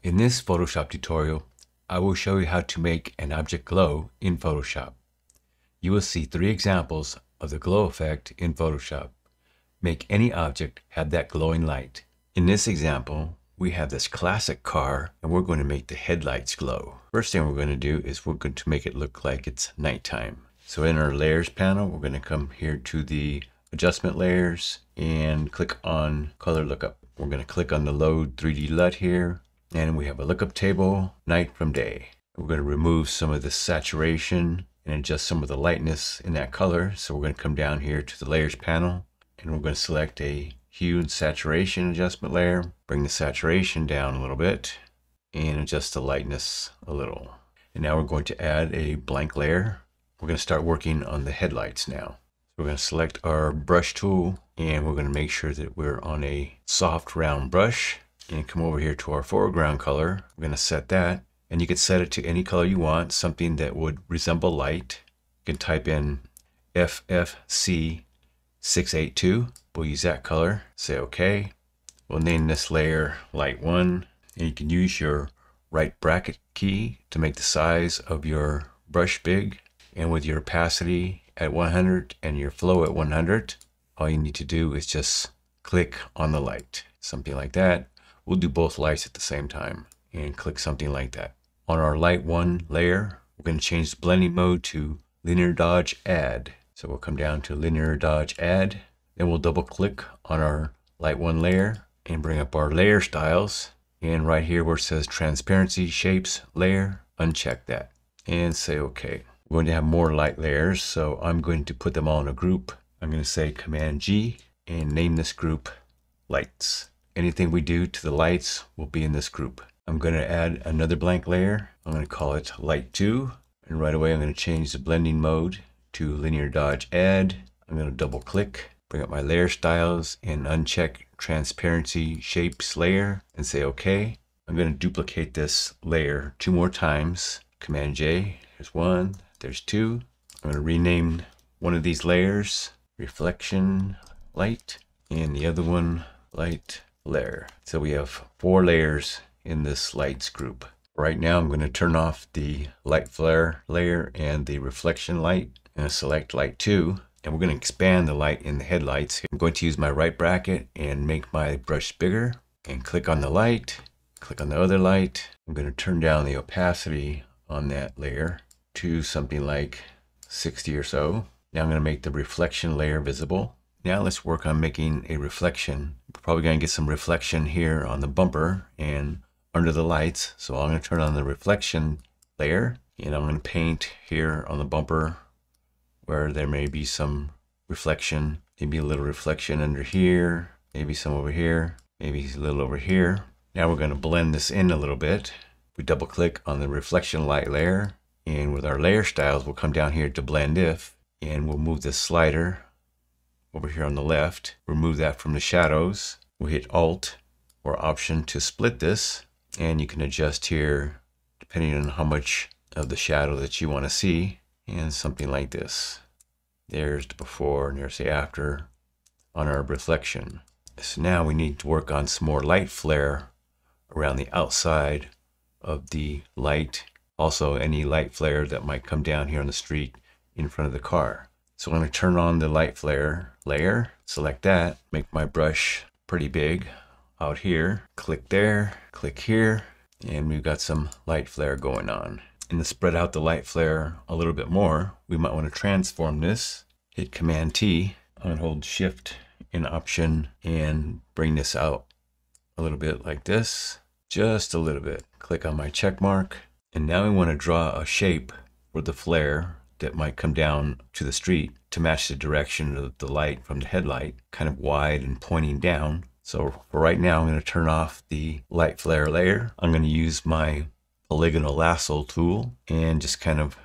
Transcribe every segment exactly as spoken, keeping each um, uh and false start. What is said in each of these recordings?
In this Photoshop tutorial, I will show you how to make an object glow in Photoshop. You will see three examples of the glow effect in Photoshop. Make any object have that glowing light. In this example, we have this classic car and we're going to make the headlights glow. First thing we're going to do is we're going to make it look like it's nighttime. So in our layers panel, we're going to come here to the adjustment layers and click on color lookup. We're going to click on the load three D L U T here. And we have a lookup table, night from day. We're going to remove some of the saturation and adjust some of the lightness in that color. So we're going to come down here to the layers panel and we're going to select a hue and saturation adjustment layer. Bring the saturation down a little bit and adjust the lightness a little. And now we're going to add a blank layer. We're going to start working on the headlights now. We're going to select our brush tool and we're going to make sure that we're on a soft round brush. And come over here to our foreground color. We're going to set that, and you can set it to any color you want, something that would resemble light. You can type in F F C six eight two. We'll use that color. Say OK. We'll name this layer light one, and you can use your right bracket key to make the size of your brush big. And with your opacity at one hundred and your flow at one hundred, all you need to do is just click on the light, something like that. We'll do both lights at the same time and click something like that. On our light one layer, we're going to change the blending mode to linear dodge add. So we'll come down to linear dodge add. Then we'll double click on our light one layer and bring up our layer styles. And right here where it says transparency shapes layer, uncheck that and say OK. We're going to have more light layers, so I'm going to put them all in a group. I'm going to say Command G and name this group lights. Anything we do to the lights will be in this group. I'm going to add another blank layer. I'm going to call it light two. And right away I'm going to change the blending mode to linear dodge add. I'm going to double click, bring up my layer styles and uncheck transparency shapes layer and say OK. I'm going to duplicate this layer two more times. Command J, there's one, there's two. I'm going to rename one of these layers reflection light and the other one light layer. So we have four layers in this lights group. Right now I'm going to turn off the light flare layer and the reflection light and select light two, and we're going to expand the light in the headlights. I'm going to use my right bracket and make my brush bigger and click on the light, click on the other light. I'm going to turn down the opacity on that layer to something like sixty or so. Now I'm going to make the reflection layer visible. Now let's work on making a reflection. We're probably going to get some reflection here on the bumper and under the lights. So I'm going to turn on the reflection layer and I'm going to paint here on the bumper where there may be some reflection, maybe a little reflection under here, maybe some over here, maybe a little over here. Now we're going to blend this in a little bit. We double click on the reflection light layer and with our layer styles, we'll come down here to blend if and we'll move this slider over here on the left, remove that from the shadows. We'll hit Alt or Option to split this, and you can adjust here depending on how much of the shadow that you want to see, and something like this. There's the before and there's the after on our reflection. So now we need to work on some more light flare around the outside of the light. Also any light flare that might come down here on the street in front of the car. So I'm going to turn on the light flare layer, select that, make my brush pretty big out here, click there, click here, and we've got some light flare going on. And to spread out the light flare a little bit more, we might want to transform this, hit Command T, I'm going to hold Shift and Option and bring this out a little bit like this, just a little bit. Click on my check mark, and now we want to draw a shape for the flare that might come down to the street to match the direction of the light from the headlight, kind of wide and pointing down. So for right now, I'm going to turn off the light flare layer. I'm going to use my polygonal lasso tool and just kind of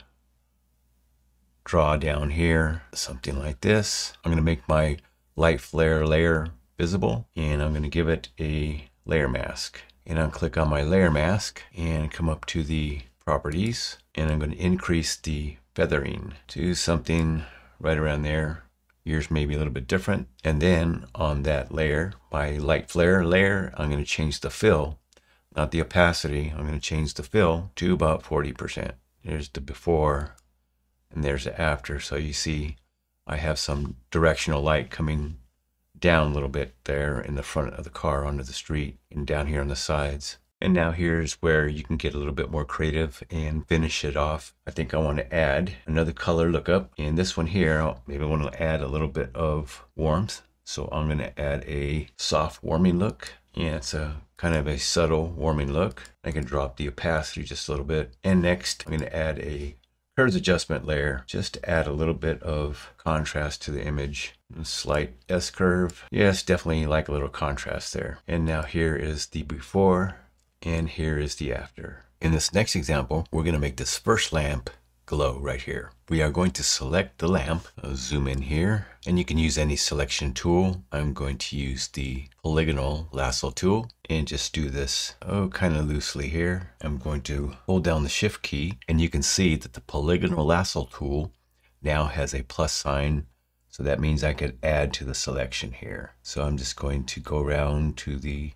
draw down here, something like this. I'm going to make my light flare layer visible and I'm going to give it a layer mask. And I'll click on my layer mask and come up to the properties and I'm going to increase the feathering to something right around there. Yours may be a little bit different. And then on that layer, my light flare layer, I'm going to change the fill not the opacity. I'm going to change the fill to about forty percent. There's the before and there's the after. So you see I have some directional light coming down a little bit there in the front of the car onto the street and down here on the sides. And now here's where you can get a little bit more creative and finish it off. I think I want to add another color lookup. And this one here, maybe I want to add a little bit of warmth. So I'm going to add a soft warming look. Yeah, it's a kind of a subtle warming look. I can drop the opacity just a little bit. And next, I'm going to add a curves adjustment layer just to add a little bit of contrast to the image. A slight S curve. Yes, definitely like a little contrast there. And now here is the before and here is the after. In this next example, we're going to make this first lamp glow right here. We are going to select the lamp. I'll zoom in here and you can use any selection tool. I'm going to use the polygonal lasso tool and just do this oh kind of loosely here. I'm going to hold down the shift key and you can see that the polygonal lasso tool now has a plus sign. So that means I could add to the selection here. So I'm just going to go around to the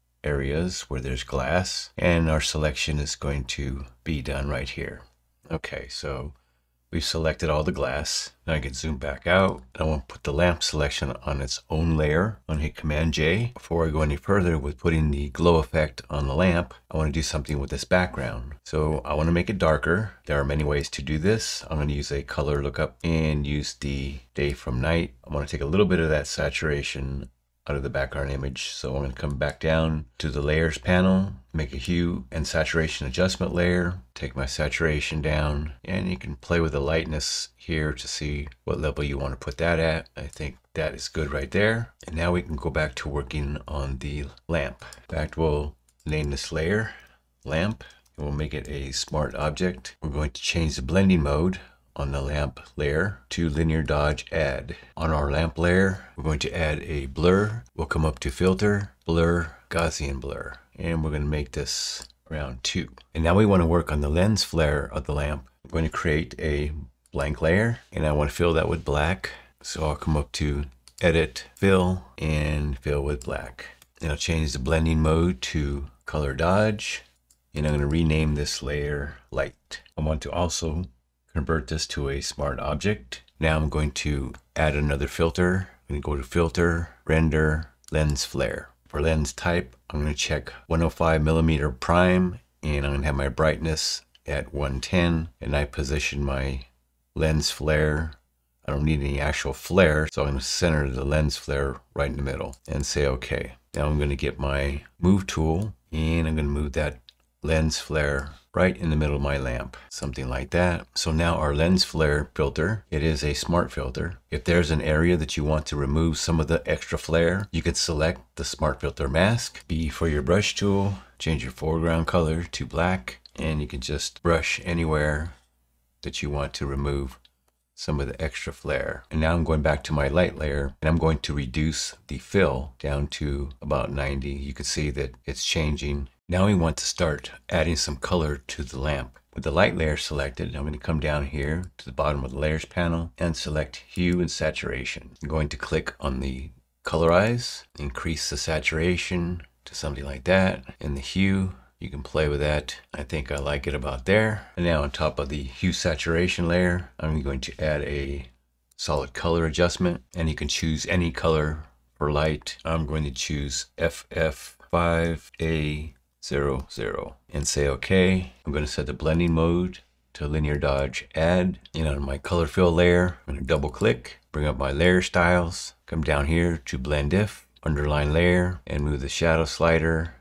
areas where there's glass and our selection is going to be done right here. Okay, so we've selected all the glass. Now I can zoom back out. I want to put the lamp selection on its own layer. I'm going to hit Command J. Before I go any further with putting the glow effect on the lamp, I want to do something with this background. So I want to make it darker. There are many ways to do this. I'm going to use a color lookup and use the day from night. I want to take a little bit of that saturation out of the background image. So I'm going to come back down to the layers panel, make a hue and saturation adjustment layer, take my saturation down, and you can play with the lightness here to see what level you want to put that at. I think that is good right there. And now we can go back to working on the lamp. In fact, we'll name this layer lamp and we'll make it a smart object. We're going to change the blending mode on the lamp layer to linear dodge add. On our lamp layer, we're going to add a blur. We'll come up to filter, blur, Gaussian blur, and we're going to make this around two. And now we want to work on the lens flare of the lamp. I'm going to create a blank layer and I want to fill that with black. So I'll come up to edit, fill, and fill with black. And I'll change the blending mode to color dodge. And I'm going to rename this layer light. I want to also convert this to a smart object. Now I'm going to add another filter. I'm going to go to filter, render, lens flare. For lens type, I'm going to check one oh five millimeter prime and I'm going to have my brightness at one ten and I position my lens flare. I don't need any actual flare, so I'm going to center the lens flare right in the middle and say okay. Now I'm going to get my move tool and I'm going to move that lens flare right in the middle of my lamp, something like that. So now our lens flare filter, it is a smart filter. If there's an area that you want to remove some of the extra flare, you could select the smart filter mask. B for your brush tool, change your foreground color to black, and you can just brush anywhere that you want to remove some of the extra flare. And now I'm going back to my light layer and I'm going to reduce the fill down to about ninety. You can see that it's changing. Now we want to start adding some color to the lamp. With the light layer selected, I'm going to come down here to the bottom of the layers panel and select hue and saturation. I'm going to click on the colorize, increase the saturation to something like that, and the hue, you can play with that. I think I like it about there. And now on top of the hue saturation layer, I'm going to add a solid color adjustment, and you can choose any color for light. I'm going to choose F F five A zero zero and say okay. I'm going to set the blending mode to linear dodge add, and on my color fill layer I'm going to double click, bring up my layer styles, come down here to blend if, underline layer, and move the shadow slider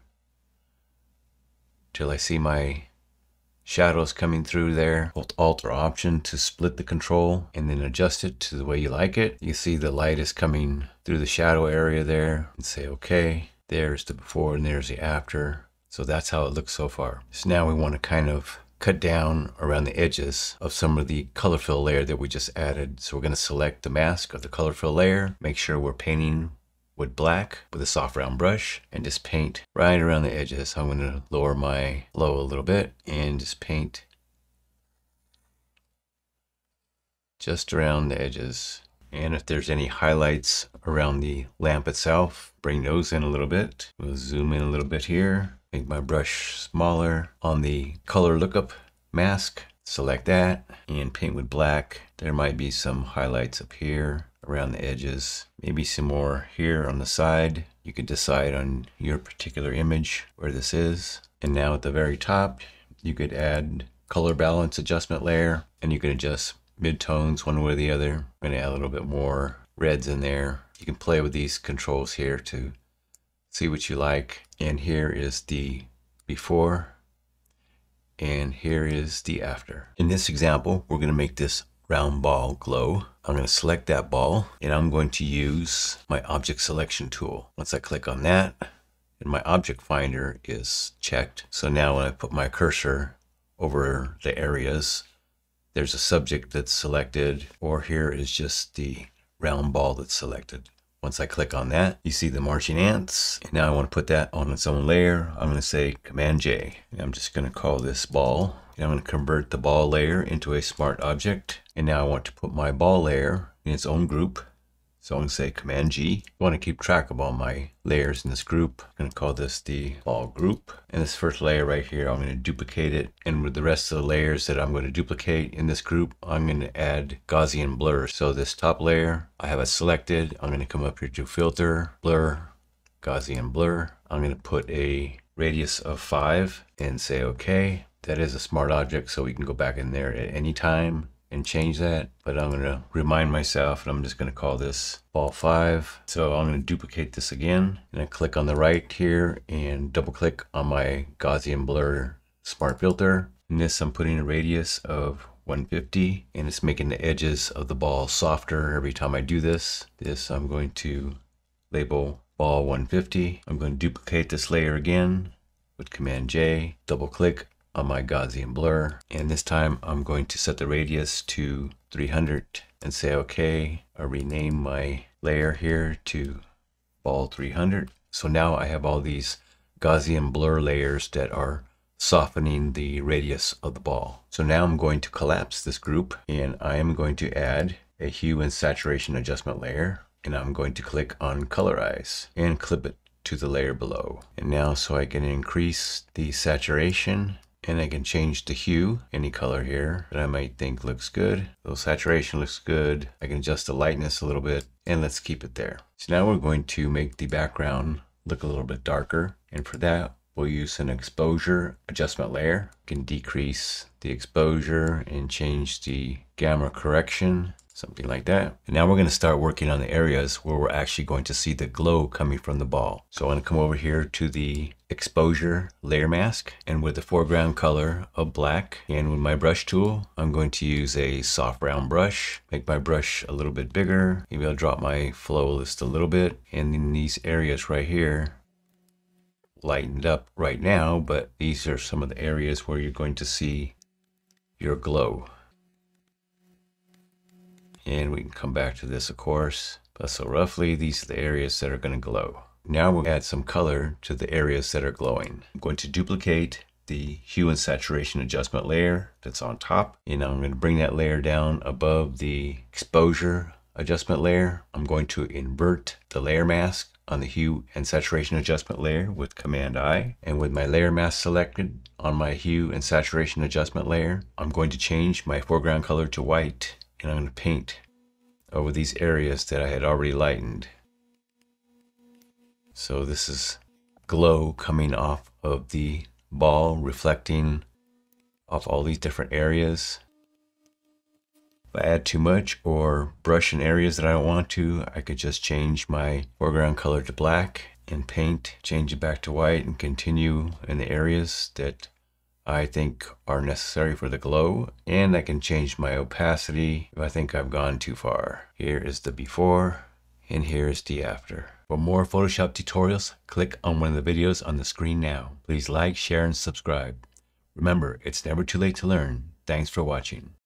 till I see my shadows coming through there. Hold Alt or Option to split the control and then adjust it to the way you like it. You see the light is coming through the shadow area there, and say okay. There's the before and there's the after. So that's how it looks so far. So now we want to kind of cut down around the edges of some of the color fill layer that we just added. So we're going to select the mask of the color fill layer, make sure we're painting with black with a soft round brush, and just paint right around the edges. I'm going to lower my flow a little bit and just paint just around the edges. And if there's any highlights around the lamp itself, bring those in a little bit. We'll zoom in a little bit here. Make my brush smaller. On the color lookup mask, select that and paint with black. There might be some highlights up here around the edges, maybe some more here on the side. You can decide on your particular image where this is. And now at the very top, you could add color balance adjustment layer, and you can adjust mid-tones one way or the other. I'm going to add a little bit more reds in there. You can play with these controls here to see what you like. And here is the before, and here is the after. In this example, we're going to make this round ball glow. I'm going to select that ball, and I'm going to use my object selection tool. Once I click on that, and my object finder is checked. So now when I put my cursor over the areas, there's a subject that's selected, or here is just the round ball that's selected. Once I click on that, you see the marching ants. And now I want to put that on its own layer. I'm going to say Command J. And I'm just going to call this ball. And I'm going to convert the ball layer into a smart object. And now I want to put my ball layer in its own group. So I'm going to say Command G. I want to keep track of all my layers in this group. I'm going to call this the ball group. And this first layer right here, I'm going to duplicate it. And with the rest of the layers that I'm going to duplicate in this group, I'm going to add Gaussian blur. So this top layer, I have it selected. I'm going to come up here to Filter, Blur, Gaussian blur. I'm going to put a radius of five and say OK. That is a smart object, so we can go back in there at any time and change that, but I'm going to remind myself, and I'm just going to call this ball five. So I'm going to duplicate this again, and I click on the right here and double click on my Gaussian blur smart filter. In this, I'm putting a radius of one fifty, and it's making the edges of the ball softer every time I do this. This I'm going to label ball one fifty. I'm going to duplicate this layer again with Command J, double click on my Gaussian blur, and this time I'm going to set the radius to three hundred and say OK. I rename my layer here to ball three hundred. So now I have all these Gaussian blur layers that are softening the radius of the ball. So now I'm going to collapse this group, and I am going to add a hue and saturation adjustment layer, and I'm going to click on colorize and clip it to the layer below. And now so I can increase the saturation, and I can change the hue, any color here that I might think looks good. The saturation looks good. I can adjust the lightness a little bit, and let's keep it there. So now we're going to make the background look a little bit darker, and for that we'll use an exposure adjustment layer. We can decrease the exposure and change the gamma correction, something like that. And now we're going to start working on the areas where we're actually going to see the glow coming from the ball. So I'm going to come over here to the exposure layer mask, and with the foreground color of black, and with my brush tool, I'm going to use a soft round brush, make my brush a little bit bigger. Maybe I'll drop my flow just a little bit, and in these areas right here, lightened up right now, but these are some of the areas where you're going to see your glow. And we can come back to this, of course. But so roughly, these are the areas that are going to glow. Now we'll add some color to the areas that are glowing. I'm going to duplicate the hue and saturation adjustment layer that's on top, and I'm going to bring that layer down above the exposure adjustment layer. I'm going to invert the layer mask on the hue and saturation adjustment layer with Command I, and with my layer mask selected on my hue and saturation adjustment layer, I'm going to change my foreground color to white, and I'm going to paint over these areas that I had already lightened. So this is glow coming off of the ball, reflecting off all these different areas. If I add too much or brush in areas that I don't want to, I could just change my foreground color to black and paint, change it back to white, and continue in the areas that I think are necessary for the glow. And I can change my opacity if I think I've gone too far. Here is the before, and here is the after. For more Photoshop tutorials, click on one of the videos on the screen now. Please like, share, and subscribe. Remember, it's never too late to learn. Thanks for watching.